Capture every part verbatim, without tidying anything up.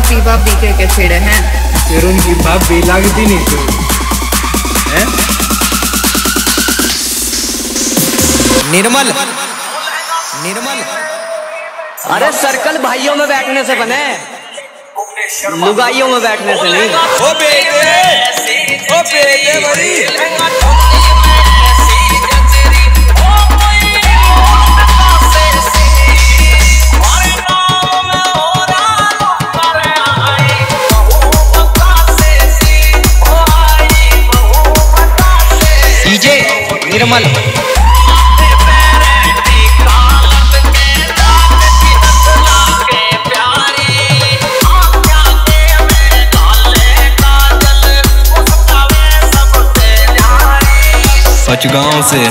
भाभी भाभी के के छेड़े हैं। फिर उनकी भाभी लगती नहीं तू है? निर्मल निर्मल अरे सर्कल भाइयों में बैठने से बने, लुगाइयों में बैठने से नहीं। ओ बेटे ओ बेटे बड़ी डीजे निर्मल गांव से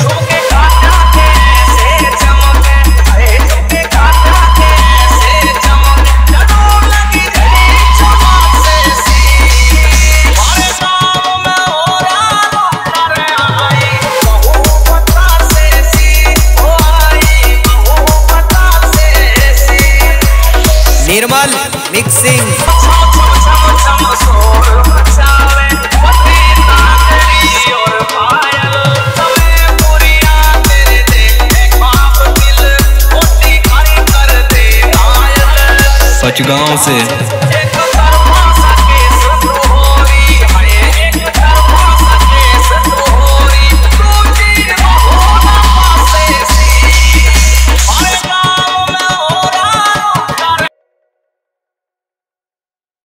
निर्मल मिक्सिंग गांव से